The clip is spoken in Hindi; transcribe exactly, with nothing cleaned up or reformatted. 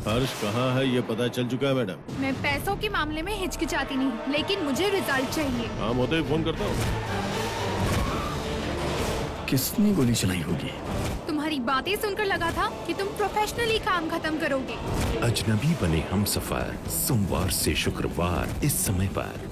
हर्ष कहाँ है ये पता चल चुका है मैडम। मैं पैसों के मामले में हिचकिचाती नहीं, लेकिन मुझे रिजल्ट चाहिए। हाँ होते ही फोन करता हूँ। किसने गोली चलाई होगी? तुम्हारी बातें सुनकर लगा था कि तुम प्रोफेशनली काम खत्म करोगे। अजनबी बने हमसफर, सोमवार से शुक्रवार इस समय पर।